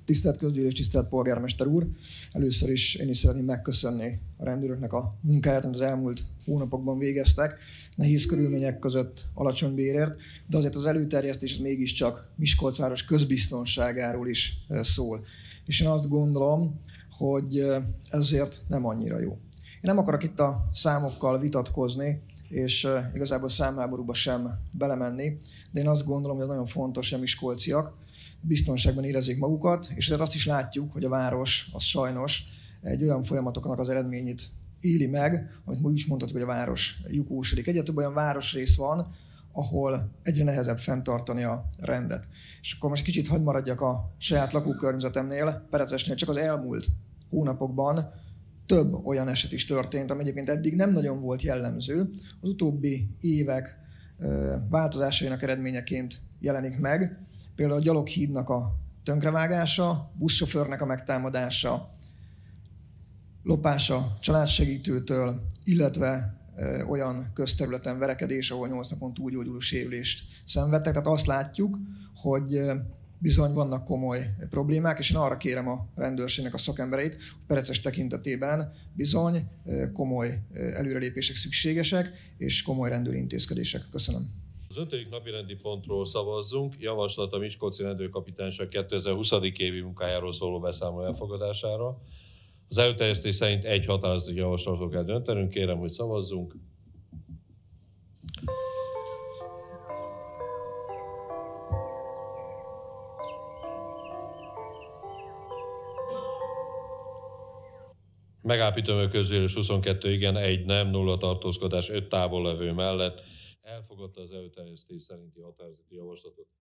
Tisztelt közgyűlés, tisztelt polgármester úr! Először is én is szeretném megköszönni a rendőröknek a munkáját, amit az elmúlt hónapokban végeztek. Nehéz körülmények között, alacsony bérért, de azért az előterjesztés mégiscsak Miskolc város közbiztonságáról is szól. És én azt gondolom, hogy ezért nem annyira jó. Én nem akarok itt a számokkal vitatkozni, és igazából számháborúba sem belemenni, de én azt gondolom, hogy ez nagyon fontos, hogy a miskolciak biztonságban érezzék magukat, és azért azt is látjuk, hogy a város az sajnos egy olyan folyamatoknak az eredményét éli meg, amit úgy is mondhatjuk, hogy a város lyukósodik. Egyre több olyan városrész van, ahol egyre nehezebb fenntartani a rendet. És akkor most kicsit hadd maradjak a saját lakókörnyezetemnél, Perecesnél csak az elmúlt hónapokban több olyan eset is történt, ami egyébként eddig nem nagyon volt jellemző. Az utóbbi évek változásainak eredményeként jelenik meg. Például a gyaloghídnak a tönkrevágása, buszsofőrnek a megtámadása, lopása családsegítőtől, illetve olyan közterületen verekedés, ahol 8 napon túlgyógyuló sérülést szenvedtek. Tehát azt látjuk, hogy bizony vannak komoly problémák, és én arra kérem a rendőrségnek a szakembereit, hogy Pereces tekintetében bizony komoly előrelépések szükségesek, és komoly rendőri intézkedések. Köszönöm. Az 5. napirendi pontról szavazzunk. Javaslat a Miskolci rendőrkapitányság 2020. évi munkájáról szóló beszámoló elfogadására. Az előterjesztés szerint egy határozati javaslatot kell döntenünk. Kérem, hogy szavazzunk. Megállapítom, hogy a közgyűlés 22 igen, 1 nem, 0 tartózkodás, 5 távollevő mellett elfogadta az előterjesztés szerinti határozati javaslatot.